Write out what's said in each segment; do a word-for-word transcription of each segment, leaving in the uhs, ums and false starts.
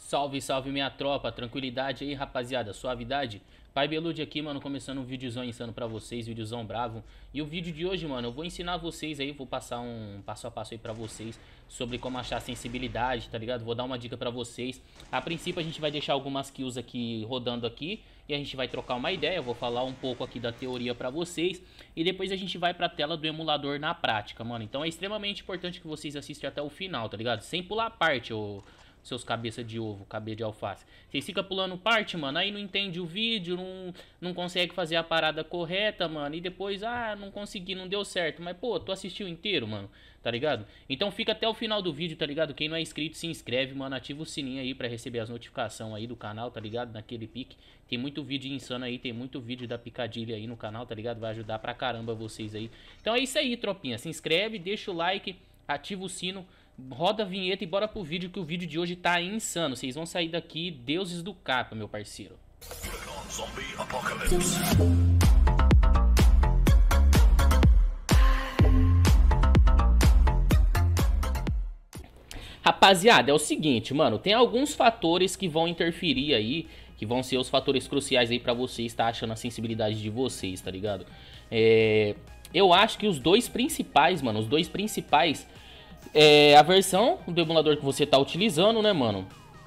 Salve, salve minha tropa, tranquilidade aí rapaziada, suavidade. Pai Belude aqui, mano, começando um videozão insano pra vocês, videozão bravo. E o vídeo de hoje, mano, eu vou ensinar vocês aí, vou passar um passo a passo aí pra vocês sobre como achar sensibilidade, tá ligado? Vou dar uma dica pra vocês. A princípio a gente vai deixar algumas kills aqui rodando aqui e a gente vai trocar uma ideia. Eu vou falar um pouco aqui da teoria pra vocês e depois a gente vai pra tela do emulador na prática, mano. Então é extremamente importante que vocês assistam até o final, tá ligado? Sem pular parte, ô... seus cabeça de ovo, cabeça de alface. Vocês ficam pulando parte, mano, aí não entende o vídeo, não, não consegue fazer a parada correta, mano, e depois, ah, não consegui, não deu certo. Mas, pô, tu assistiu inteiro, mano, tá ligado? Então fica até o final do vídeo, tá ligado? Quem não é inscrito, se inscreve, mano, ativa o sininho aí pra receber as notificações aí do canal, tá ligado? Naquele pique. Tem muito vídeo insano aí, tem muito vídeo da picadilha aí no canal, tá ligado? Vai ajudar pra caramba vocês aí. Então é isso aí, tropinha. Se inscreve, deixa o like, ativa o sino. Roda a vinheta e bora pro vídeo, que o vídeo de hoje tá insano. Vocês vão sair daqui deuses do capa, meu parceiro. Rapaziada, é o seguinte, mano. Tem alguns fatores que vão interferir aí, que vão ser os fatores cruciais aí pra vocês estar achando a sensibilidade de vocês, tá ligado? É... Eu acho que os dois principais, mano, os dois principais... É a versão do emulador que você tá utilizando, né, mano?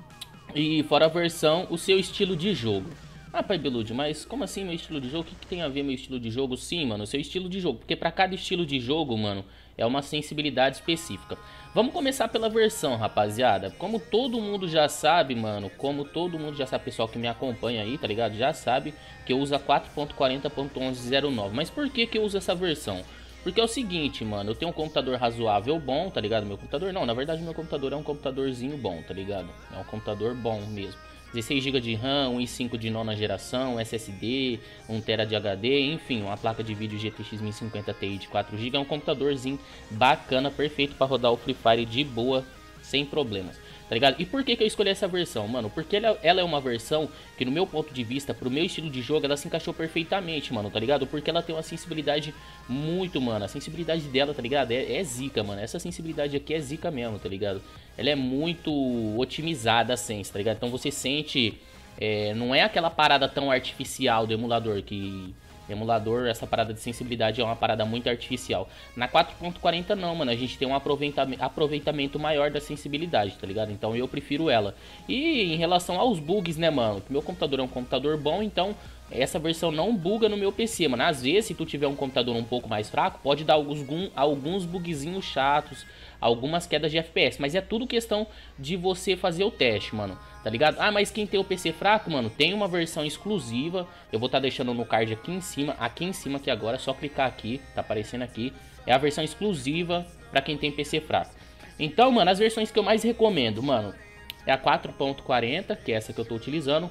E fora a versão, o seu estilo de jogo. Ah, Pai Belude, mas como assim meu estilo de jogo? O que, que tem a ver meu estilo de jogo? Sim, mano, o seu estilo de jogo. Porque pra cada estilo de jogo, mano, é uma sensibilidade específica. Vamos começar pela versão, rapaziada. Como todo mundo já sabe, mano, como todo mundo já sabe, pessoal que me acompanha aí, tá ligado? Já sabe que eu uso a quatro ponto quarenta ponto onze zero nove. Mas por que que eu uso essa versão? Porque é o seguinte, mano, eu tenho um computador razoável bom, tá ligado? Meu computador não, na verdade meu computador é um computadorzinho bom, tá ligado? É um computador bom mesmo. dezesseis gigas de RAM, um i cinco de nona geração, S S D, um tera de H D, enfim, uma placa de vídeo G T X mil e cinquenta Ti de quatro gigas. É um computadorzinho bacana, perfeito pra rodar o Free Fire de boa, sem problemas. Tá ligado? E por que que eu escolhi essa versão, mano? Porque ela, ela é uma versão que, no meu ponto de vista, pro meu estilo de jogo, ela se encaixou perfeitamente, mano, tá ligado? Porque ela tem uma sensibilidade muito, mano, a sensibilidade dela, tá ligado? É, é zica, mano, essa sensibilidade aqui é zica mesmo, tá ligado? Ela é muito otimizada a sense, tá ligado? Então você sente, é, não é aquela parada tão artificial do emulador, que... emulador, essa parada de sensibilidade é uma parada muito artificial. Na quatro ponto quarenta não, mano, a gente tem um aproveitamento, aproveitamento maior da sensibilidade, tá ligado? Então eu prefiro ela. E em relação aos bugs, né, mano, que meu computador é um computador bom, então essa versão não buga no meu P C, mano. Às vezes, se tu tiver um computador um pouco mais fraco, pode dar alguns, alguns bugzinhos chatos, algumas quedas de F P S, mas é tudo questão de você fazer o teste, mano, tá ligado? Ah, mas quem tem o P C fraco, mano, tem uma versão exclusiva, eu vou estar tá deixando no card aqui em cima, aqui em cima aqui agora, é só clicar aqui, tá aparecendo aqui, é a versão exclusiva pra quem tem P C fraco. Então, mano, as versões que eu mais recomendo, mano, é a quatro ponto quarenta, que é essa que eu tô utilizando,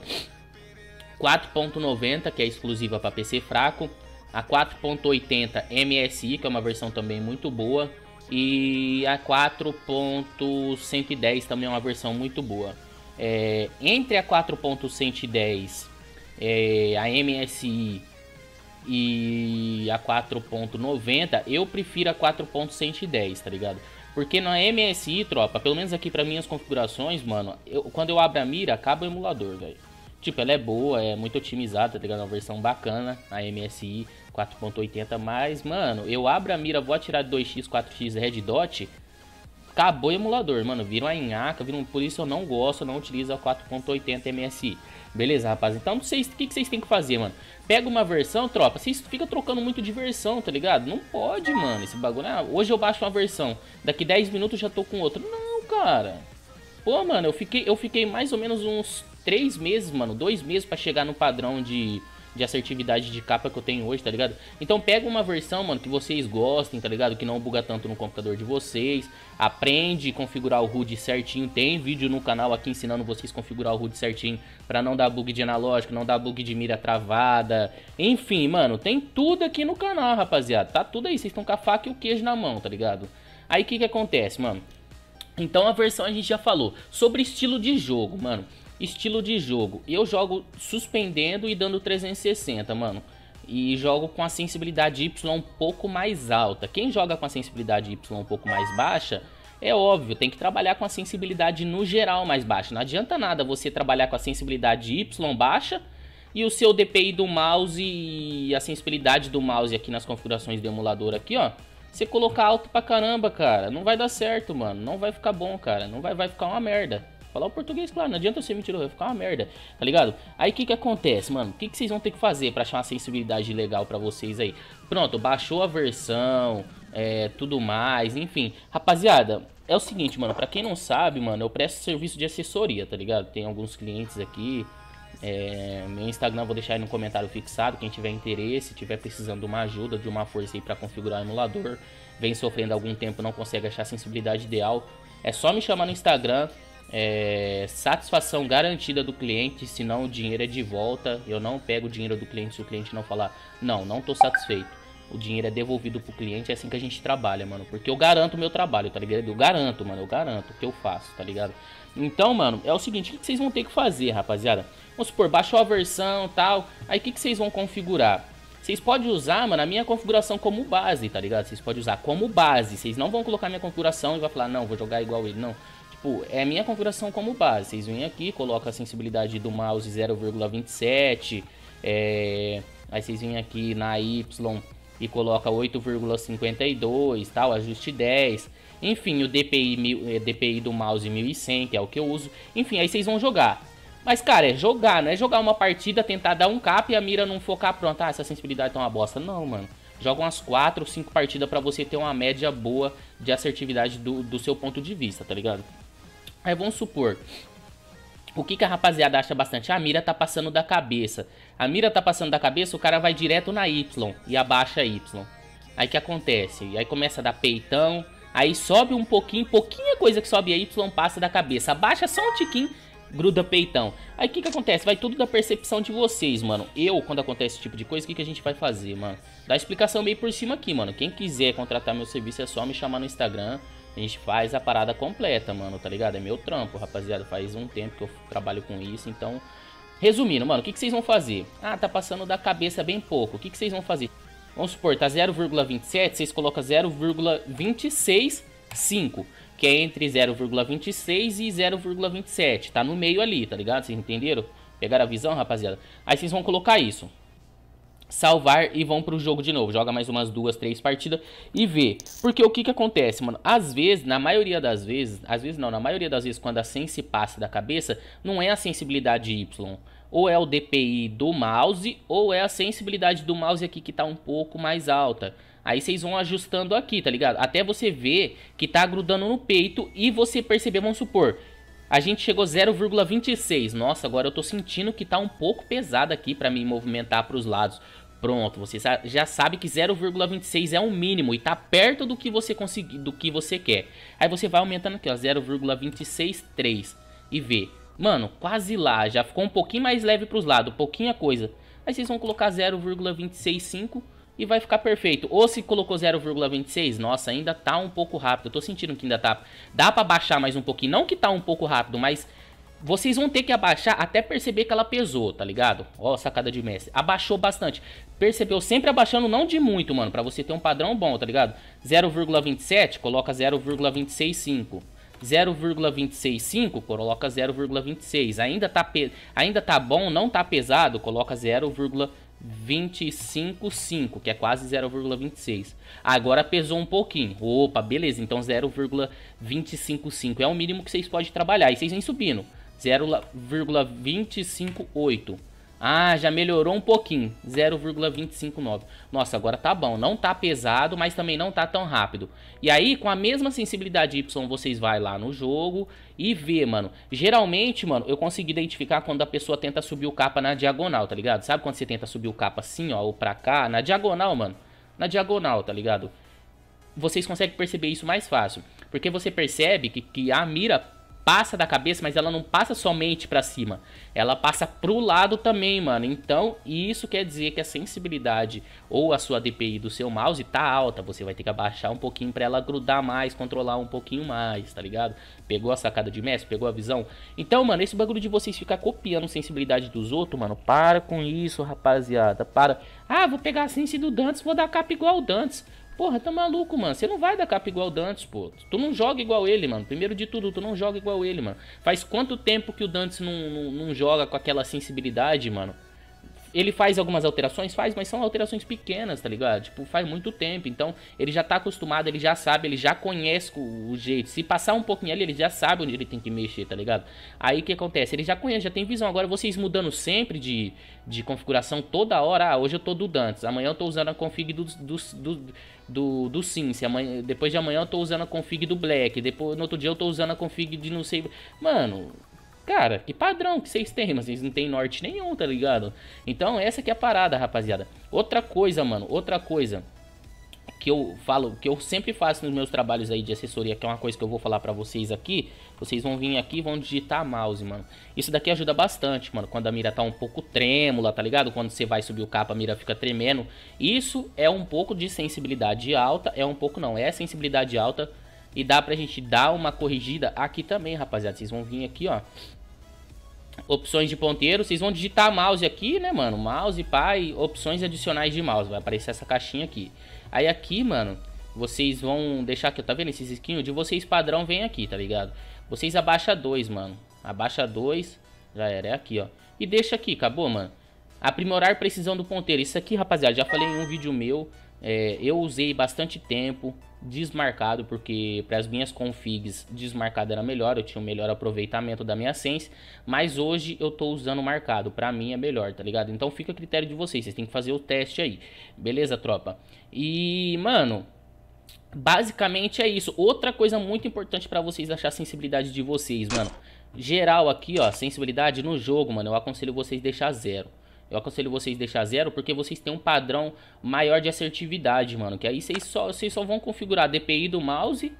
quatro ponto noventa, que é exclusiva para P C fraco, a quatro ponto oitenta M S I, que é uma versão também muito boa, e a quatro ponto cento e dez também é uma versão muito boa. É, entre a quatro ponto cento e dez, é, a M S I e a quatro ponto noventa, eu prefiro a quatro ponto cento e dez, tá ligado? Porque na M S I, tropa, pelo menos aqui para minhas configurações, mano, eu, quando eu abro a mira, acaba o emulador, velho. Tipo, ela é boa, é muito otimizada, tá ligado? É uma versão bacana, a M S I quatro ponto oitenta, mas, mano, eu abro a mira, vou atirar de dois x, quatro x Red Dot, acabou o emulador, mano, vira uma nhaca, vira um... por isso eu não gosto, eu não utilizo a quatro ponto oitenta M S I. Beleza, rapaz? Então, não sei o que, que vocês têm que fazer, mano. Pega uma versão, tropa, vocês ficam trocando muito de versão, tá ligado? Não pode, mano, esse bagulho. Ah, hoje eu baixo uma versão, daqui dez minutos eu já tô com outra. Não, cara. Pô, mano, eu fiquei, eu fiquei mais ou menos uns três meses, mano, dois meses pra chegar no padrão de, de assertividade de capa que eu tenho hoje, tá ligado? Então pega uma versão, mano, que vocês gostem, tá ligado? Que não buga tanto no computador de vocês. Aprende a configurar o H U D certinho. Tem vídeo no canal aqui ensinando vocês a configurar o H U D certinho pra não dar bug de analógico, não dar bug de mira travada. Enfim, mano, tem tudo aqui no canal, rapaziada. Tá tudo aí, vocês estão com a faca e o queijo na mão, tá ligado? Aí o que que acontece, mano? Então a versão a gente já falou. Sobre estilo de jogo, mano. Estilo de jogo, eu jogo suspendendo e dando trezentos e sessenta, mano. E jogo com a sensibilidade Y um pouco mais alta. Quem joga com a sensibilidade Y um pouco mais baixa, É óbvio, tem que trabalhar com a sensibilidade no geral mais baixa. Não adianta nada você trabalhar com a sensibilidade Y baixa e o seu D P I do mouse e a sensibilidade do mouse aqui nas configurações do emulador aqui, ó, você colocar alto pra caramba, cara, não vai dar certo, mano. Não vai ficar bom, cara. Não vai, vai ficar uma merda. Falar o português, claro, não adianta ser mentiroso, vai ficar uma merda, tá ligado? Aí o que que acontece, mano? O que que vocês vão ter que fazer pra achar uma sensibilidade legal pra vocês aí? Pronto, baixou a versão, é, tudo mais, enfim. Rapaziada, é o seguinte, mano, pra quem não sabe, mano, eu presto serviço de assessoria, tá ligado? Tem alguns clientes aqui, é, meu Instagram eu vou deixar aí no comentário fixado, quem tiver interesse, tiver precisando de uma ajuda, de uma força aí pra configurar o emulador, vem sofrendo algum tempo, não consegue achar a sensibilidade ideal, é só me chamar no Instagram. É, satisfação garantida do cliente, senão o dinheiro é de volta. Eu não pego o dinheiro do cliente se o cliente não falar não, não tô satisfeito. O dinheiro é devolvido pro cliente, é assim que a gente trabalha, mano. Porque eu garanto o meu trabalho, tá ligado? Eu garanto, mano, eu garanto o que eu faço, tá ligado? Então, mano, é o seguinte, o que vocês vão ter que fazer, rapaziada? Vamos supor, baixou a versão e tal, aí o que vocês vão configurar? Vocês podem usar, mano, a minha configuração como base, tá ligado? Vocês podem usar como base, vocês não vão colocar minha configuração e vai falar, não, vou jogar igual ele, não. Tipo, é a minha configuração como base. Vocês vêm aqui, colocam a sensibilidade do mouse zero vírgula vinte e sete. É... Aí vocês vêm aqui na Y e coloca oito vírgula cinquenta e dois, tal, ajuste dez. Enfim, o D P I, D P I do mouse mil e cem, que é o que eu uso. Enfim, aí vocês vão jogar. Mas, cara, é jogar, não é jogar uma partida, tentar dar um cap e a mira não focar, pronto. Ah, essa sensibilidade tá uma bosta. Não, mano. Joga umas quatro ou cinco partidas pra você ter uma média boa de assertividade do, do seu ponto de vista, tá ligado? Aí vamos supor, o que, que a rapaziada acha bastante? Ah, a mira tá passando da cabeça. A mira tá passando da cabeça, o cara vai direto na Y e abaixa a Y. Aí que acontece? E aí começa a dar peitão, aí sobe um pouquinho, pouquinha coisa que sobe a Y passa da cabeça. Abaixa só um tiquinho, gruda peitão. Aí o que, que acontece? Vai tudo da percepção de vocês, mano. Eu, quando acontece esse tipo de coisa, o que, que a gente vai fazer, mano? Dá explicação meio por cima aqui, mano. Quem quiser contratar meu serviço é só me chamar no Instagram. A gente faz a parada completa, mano, tá ligado? É meu trampo, rapaziada. Faz um tempo que eu trabalho com isso, então... Resumindo, mano, o que, que vocês vão fazer? Ah, tá passando da cabeça bem pouco. O que, que vocês vão fazer? Vamos supor, tá zero vírgula vinte e sete, vocês colocam zero vírgula vinte e seis cinco, que é entre zero vírgula vinte e seis e zero vírgula vinte e sete. Tá no meio ali, tá ligado? Vocês entenderam? Pegaram a visão, rapaziada? Aí vocês vão colocar isso. Salvar e vão pro jogo de novo. Joga mais umas duas, três partidas e vê. Porque o que que acontece, mano? Às vezes, na maioria das vezes, às vezes não, na maioria das vezes quando a sense passa da cabeça, não é a sensibilidade Y. Ou é o D P I do mouse, ou é a sensibilidade do mouse aqui que tá um pouco mais alta. Aí vocês vão ajustando aqui, tá ligado? Até você ver que tá grudando no peito e você perceber, vamos supor... A gente chegou zero vírgula vinte e seis. Nossa, agora eu tô sentindo que tá um pouco pesado aqui pra me movimentar pros lados. Pronto, você já sabe que zero vírgula vinte e seis é o mínimo e tá perto do que você conseguir, do que você quer. Aí você vai aumentando aqui, ó, zero vírgula vinte e seis três e vê. Mano, quase lá, já ficou um pouquinho mais leve pros lados, pouquinha coisa. Aí vocês vão colocar zero vírgula vinte e seis cinco e vai ficar perfeito. Ou se colocou zero vírgula vinte e seis, nossa, ainda tá um pouco rápido. Eu tô sentindo que ainda tá... Dá pra baixar mais um pouquinho. Não que tá um pouco rápido, mas... Vocês vão ter que abaixar até perceber que ela pesou, tá ligado? Ó, sacada de mestre. Abaixou bastante. Percebeu? Sempre abaixando, não de muito, mano. Pra você ter um padrão bom, tá ligado? zero vírgula vinte e sete, coloca zero vírgula vinte e seis cinco. zero vírgula vinte e seis cinco, coloca zero vírgula vinte e seis. Ainda tá, pe... Ainda tá bom, não tá pesado, coloca zero vírgula vinte e cinco cinco, que é quase zero vírgula vinte e seis. Agora pesou um pouquinho. Opa, beleza. Então zero vírgula vinte e cinco cinco é o mínimo que vocês podem trabalhar. E vocês vêm subindo. zero vírgula vinte e cinco oito. Ah, já melhorou um pouquinho. zero vírgula vinte e cinco nove. Nossa, agora tá bom. Não tá pesado, mas também não tá tão rápido. E aí, com a mesma sensibilidade Y, vocês vai lá no jogo e vê, mano. Geralmente, mano, eu consigo identificar quando a pessoa tenta subir o capa na diagonal, tá ligado? Sabe quando você tenta subir o capa assim, ó, ou pra cá? Na diagonal, mano. Na diagonal, tá ligado? Vocês conseguem perceber isso mais fácil. Porque você percebe que, que a mira... passa da cabeça, mas ela não passa somente pra cima. Ela passa pro lado também, mano. Então, isso quer dizer que a sensibilidade ou a sua D P I do seu mouse tá alta. Você vai ter que abaixar um pouquinho pra ela grudar mais, controlar um pouquinho mais, tá ligado? Pegou a sacada de mestre? Pegou a visão? Então, mano, esse bagulho de vocês ficar copiando sensibilidade dos outros, mano, para com isso, rapaziada. Para. Ah, vou pegar a sensi do Dantes, vou dar capa igual o Dantes. Porra, tá maluco, mano. Você não vai dar capa igual o Dantes, pô. Tu não joga igual ele, mano. Primeiro de tudo, tu não joga igual ele, mano. Faz quanto tempo que o Dantes não, não, não joga com aquela sensibilidade, mano? Ele faz algumas alterações? Faz, mas são alterações pequenas, tá ligado? Tipo, faz muito tempo. Então, ele já tá acostumado, ele já sabe, ele já conhece o, o jeito. Se passar um pouquinho ali, ele já sabe onde ele tem que mexer, tá ligado? Aí, o que acontece? Ele já conhece, já tem visão. Agora, vocês mudando sempre de, de configuração toda hora. Ah, hoje eu tô do Dantes. Amanhã eu tô usando a config do, do, do, do, do Cincy. Amanhã, depois de amanhã eu tô usando a config do Black. Depois, no outro dia eu tô usando a config de não sei... Mano... Cara, que padrão que vocês têm, mas vocês não tem norte nenhum, tá ligado? Então essa que é a parada, rapaziada. Outra coisa, mano, outra coisa que eu falo, que eu sempre faço nos meus trabalhos aí de assessoria, que é uma coisa que eu vou falar pra vocês aqui. Vocês vão vir aqui e vão digitar mouse, mano. Isso daqui ajuda bastante, mano, quando a mira tá um pouco trêmula, tá ligado? Quando você vai subir o capa, a mira fica tremendo. Isso é um pouco de sensibilidade alta, é um pouco não, é sensibilidade alta. E dá pra gente dar uma corrigida aqui também, rapaziada. Vocês vão vir aqui, ó. Opções de ponteiro. Vocês vão digitar mouse aqui, né, mano? Mouse, pai, opções adicionais de mouse. Vai aparecer essa caixinha aqui. Aí aqui, mano, vocês vão deixar aqui, tá vendo? Esses risquinhos de vocês padrão vem aqui, tá ligado? Vocês abaixa dois, mano. Abaixa dois. Já era, é aqui, ó. E deixa aqui, acabou, mano. Aprimorar precisão do ponteiro. Isso aqui, rapaziada, já falei em um vídeo meu. É, eu usei bastante tempo desmarcado, porque para as minhas configs desmarcado era melhor, eu tinha um melhor aproveitamento da minha sense, mas hoje eu tô usando marcado, para mim é melhor, tá ligado? Então fica a critério de vocês, vocês têm que fazer o teste aí, beleza, tropa? E, mano, basicamente é isso. Outra coisa muito importante para vocês achar a sensibilidade de vocês, mano, geral aqui, ó, sensibilidade no jogo, mano, eu aconselho vocês deixar zero. Eu aconselho vocês deixar zero porque vocês têm um padrão maior de assertividade, mano. Que aí vocês só, vocês só vão configurar a D P I do mouse.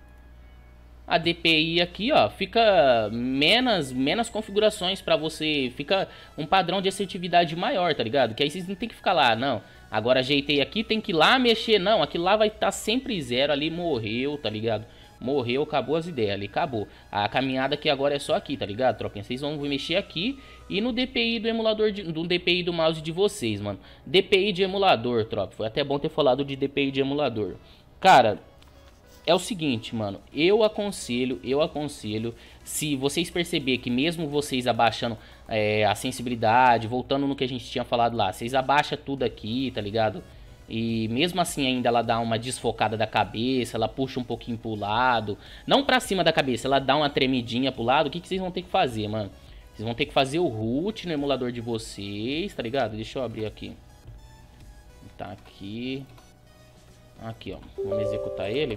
A D P I aqui, ó, fica menos, menos configurações pra você. Fica um padrão de assertividade maior, tá ligado? Que aí vocês não tem que ficar lá, não. Agora ajeitei aqui, tem que ir lá mexer. Não, aquilo lá vai estar sempre zero. Ali morreu, tá ligado? Morreu, acabou as ideias, ali acabou. A caminhada aqui agora é só aqui, tá ligado, tropinha? Vocês vão mexer aqui e no D P I do emulador, de, do D P I do mouse de vocês, mano. D P I de emulador, tropa. Foi até bom ter falado de D P I de emulador. Cara, é o seguinte, mano. Eu aconselho, eu aconselho, se vocês perceber que mesmo vocês abaixando é, a sensibilidade, voltando no que a gente tinha falado lá, vocês abaixam tudo aqui, tá ligado? E mesmo assim ainda ela dá uma desfocada da cabeça, ela puxa um pouquinho pro lado. Não pra cima da cabeça, ela dá uma tremidinha pro lado. O que, que vocês vão ter que fazer, mano? Vocês vão ter que fazer o root no emulador de vocês, tá ligado? Deixa eu abrir aqui. Tá aqui. Aqui, ó. Vamos executar ele.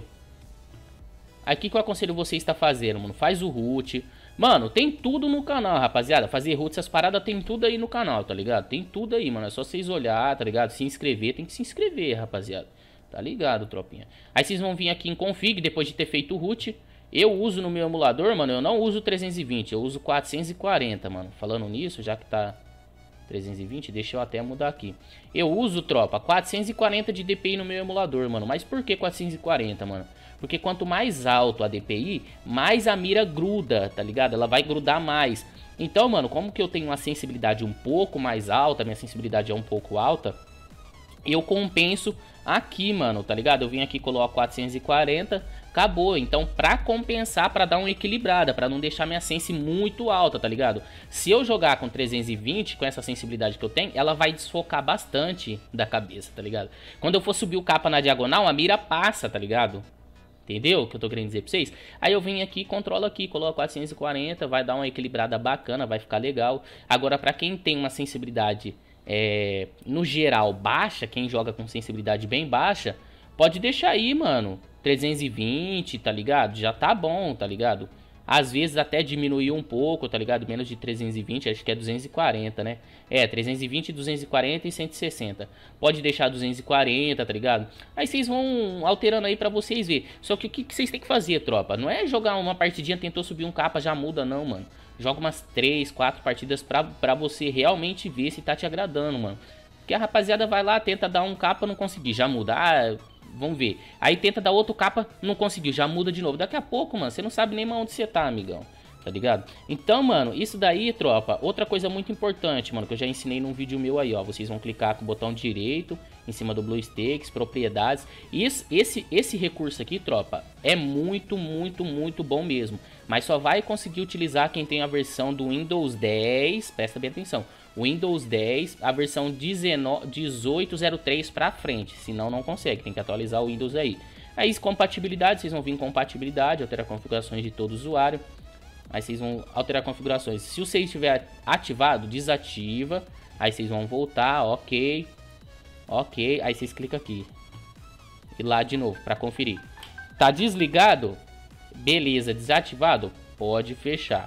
Aqui que eu aconselho vocês estar fazendo, mano. Faz o root. Mano, tem tudo no canal, rapaziada. Fazer root, essas paradas tem tudo aí no canal, tá ligado? Tem tudo aí, mano. É só vocês olhar, tá ligado? Se inscrever, tem que se inscrever, rapaziada. Tá ligado, tropinha? Aí vocês vão vir aqui em config, depois de ter feito o root. Eu uso no meu emulador, mano, eu não uso trezentos e vinte, eu uso quatrocentos e quarenta, mano. Falando nisso, já que tá trezentos e vinte, deixa eu até mudar aqui. Eu uso, tropa, quatrocentos e quarenta de D P I no meu emulador, mano. Mas por que quatrocentos e quarenta, mano? Porque quanto mais alto a D P I, mais a mira gruda, tá ligado? Ela vai grudar mais. Então, mano, como que eu tenho uma sensibilidade um pouco mais alta, minha sensibilidade é um pouco alta, eu compenso aqui, mano, tá ligado? Eu vim aqui, coloco quatrocentos e quarenta, acabou. Então, pra compensar, pra dar uma equilibrada, pra não deixar minha sense muito alta, tá ligado? Se eu jogar com trezentos e vinte, com essa sensibilidade que eu tenho, ela vai desfocar bastante da cabeça, tá ligado? Quando eu for subir o capa na diagonal, a mira passa, tá ligado? Entendeu o que eu tô querendo dizer pra vocês? Aí eu venho aqui, controlo aqui, coloco quatrocentos e quarenta, vai dar uma equilibrada bacana, vai ficar legal. Agora, pra quem tem uma sensibilidade, é, no geral, baixa, quem joga com sensibilidade bem baixa, pode deixar aí, mano, trezentos e vinte, tá ligado? Já tá bom, tá ligado? Às vezes até diminuiu um pouco, tá ligado? Menos de trezentos e vinte, acho que é duzentos e quarenta, né? É, trezentos e vinte, duzentos e quarenta e cento e sessenta. Pode deixar duzentos e quarenta, tá ligado? Aí vocês vão alterando aí pra vocês verem. Só que o que vocês têm que fazer, tropa? Não é jogar uma partidinha, tentou subir um capa, já muda não, mano. Joga umas três, quatro partidas pra, pra você realmente ver se tá te agradando, mano. Porque a rapaziada vai lá, tenta dar um capa, não conseguir, já muda. Ah, vamos ver. Aí tenta dar outro capa, não conseguiu, já muda de novo. Daqui a pouco, mano, você não sabe nem mais onde você tá, amigão. Tá ligado? Então, mano, isso daí, tropa, outra coisa muito importante, mano, que eu já ensinei num vídeo meu aí, ó. Vocês vão clicar com o botão direito em cima do BlueStacks, propriedades. Isso, esse, esse recurso aqui, tropa, é muito, muito, muito bom mesmo. Mas só vai conseguir utilizar quem tem a versão do Windows dez, presta bem atenção. Windows dez, a versão dezoito zero três pra frente, senão não consegue, tem que atualizar o Windows aí. Aí, compatibilidade, vocês vão vir em compatibilidade, alterar configurações de todo usuário. Aí vocês vão alterar configurações. Se você estiver ativado, desativa. Aí vocês vão voltar, ok. Ok, aí vocês clicam aqui. E lá de novo, para conferir. Tá desligado? Beleza, desativado? Pode fechar.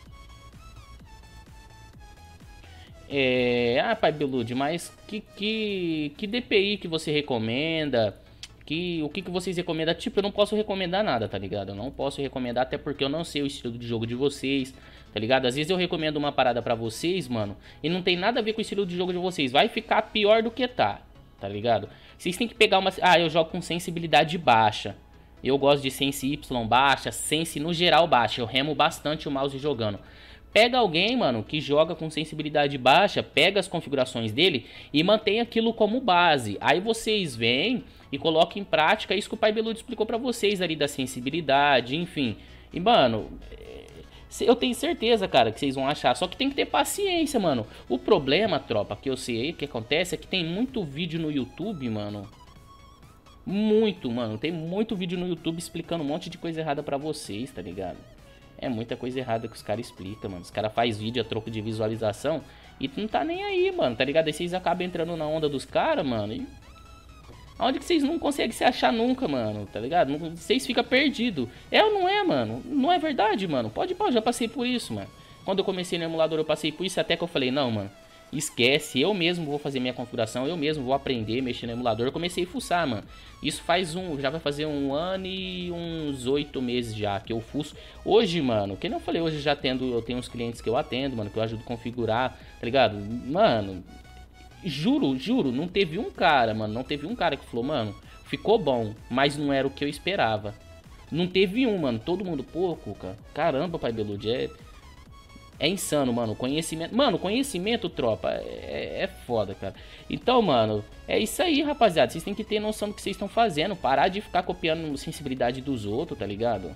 É... Ah, pai Belude, mas que, que, que D P I que você recomenda? Que, o que, que vocês recomendam? Tipo, eu não posso recomendar nada, tá ligado? Eu não posso recomendar, até porque eu não sei o estilo de jogo de vocês, tá ligado? Às vezes eu recomendo uma parada pra vocês, mano, e não tem nada a ver com o estilo de jogo de vocês. Vai ficar pior do que tá, tá ligado? Vocês têm que pegar uma... Ah, eu jogo com sensibilidade baixa. Eu gosto de Sense Y baixa, Sense no geral baixa. Eu remo bastante o mouse jogando. Pega alguém, mano, que joga com sensibilidade baixa, pega as configurações dele e mantém aquilo como base. Aí vocês vêm e colocam em prática isso que o Pai Beludo explicou pra vocês ali da sensibilidade, enfim. E, mano, eu tenho certeza, cara, que vocês vão achar. Só que tem que ter paciência, mano. O problema, tropa, que eu sei aí, que acontece é que tem muito vídeo no YouTube, mano. Muito, mano. Tem muito vídeo no YouTube explicando um monte de coisa errada pra vocês, tá ligado? É muita coisa errada que os caras explicam, mano. Os caras fazem vídeo a troco de visualização e tu não tá nem aí, mano, tá ligado? Aí vocês acabam entrando na onda dos caras, mano. E... Onde que vocês não conseguem se achar nunca, mano, tá ligado? Vocês ficam perdidos. É ou não é, mano? Não é verdade, mano? Pode, pode, já passei por isso, mano. Quando eu comecei no emulador eu passei por isso, até que eu falei, não, mano, esquece, eu mesmo vou fazer minha configuração, eu mesmo vou aprender a mexer no emulador. Eu comecei a fuçar, mano. Isso faz um, já vai fazer um ano e uns oito meses já que eu fuço. Hoje, mano, que nem eu falei, hoje já tendo, eu tenho uns clientes que eu atendo, mano, que eu ajudo a configurar, tá ligado? Mano, juro, juro, não teve um cara, mano, não teve um cara que falou, mano, ficou bom, mas não era o que eu esperava. Não teve um, mano, todo mundo, pô, Cuca, caramba, Pai Belude, é... É insano, mano, conhecimento... Mano, conhecimento, tropa, é, é foda, cara. Então, mano, é isso aí, rapaziada. Vocês têm que ter noção do que vocês estão fazendo. Parar de ficar copiando sensibilidade dos outros, tá ligado?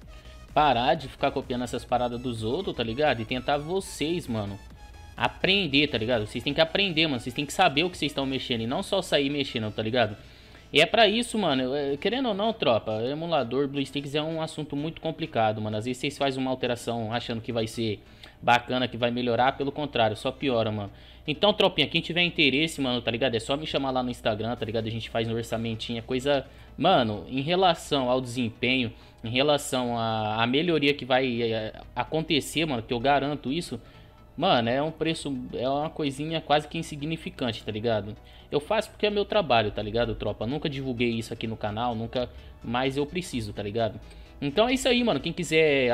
Parar de ficar copiando essas paradas dos outros, tá ligado? E tentar vocês, mano, aprender, tá ligado? Vocês têm que aprender, mano. Vocês têm que saber o que vocês estão mexendo e não só sair mexendo, tá ligado? E é pra isso, mano, querendo ou não, tropa, emulador, BlueStacks é um assunto muito complicado, mano. Às vezes vocês fazem uma alteração achando que vai ser bacana, que vai melhorar, pelo contrário, só piora, mano. Então, tropinha, quem tiver interesse, mano, tá ligado? É só me chamar lá no Instagram, tá ligado? A gente faz no orçamentinho, coisa... Mano, em relação ao desempenho, em relação à, à melhoria que vai é, acontecer, mano, que eu garanto isso... Mano, é um preço, é uma coisinha quase que insignificante, tá ligado? Eu faço porque é meu trabalho, tá ligado, tropa? Nunca divulguei isso aqui no canal, nunca, mas eu preciso, tá ligado? Então é isso aí, mano. Quem quiser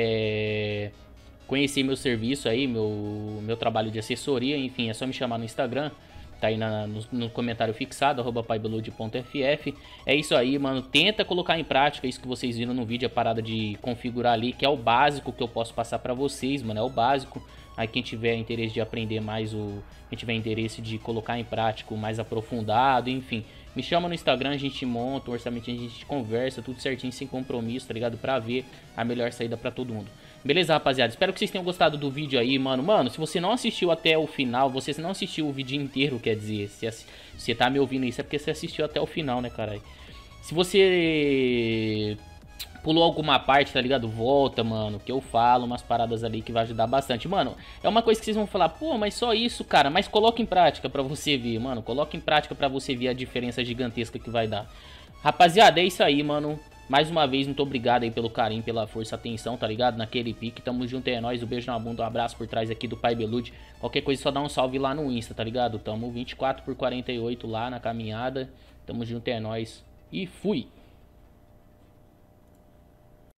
é, conhecer meu serviço aí, meu, meu trabalho de assessoria, enfim, é só me chamar no Instagram. Tá aí na, no, no comentário fixado, arroba paibelude ponto f f. É isso aí, mano. Tenta colocar em prática isso que vocês viram no vídeo, a parada de configurar ali, que é o básico que eu posso passar pra vocês, mano. É o básico. Aí quem tiver interesse de aprender mais, o quem tiver interesse de colocar em prática o mais aprofundado, enfim, me chama no Instagram, a gente monta o orçamento, a gente conversa, tudo certinho, sem compromisso, tá ligado? Pra ver a melhor saída pra todo mundo. Beleza, rapaziada? Espero que vocês tenham gostado do vídeo aí, mano. Mano, se você não assistiu até o final, você não assistiu o vídeo inteiro, quer dizer, se você tá me ouvindo isso é porque você assistiu até o final, né, caralho? Se você... pulou alguma parte, tá ligado? Volta, mano, que eu falo umas paradas ali que vai ajudar bastante. Mano, é uma coisa que vocês vão falar, pô, mas só isso, cara. Mas coloca em prática pra você ver, mano. Coloca em prática pra você ver a diferença gigantesca que vai dar. Rapaziada, é isso aí, mano. Mais uma vez, muito obrigado aí pelo carinho, pela força, atenção, tá ligado? Naquele pique, tamo junto, é nóis. Um beijo na bunda, um abraço por trás aqui do Pai Belude. Qualquer coisa, só dá um salve lá no Insta, tá ligado? Tamo vinte e quatro por quarenta e oito lá na caminhada. Tamo junto, é nóis. E fui!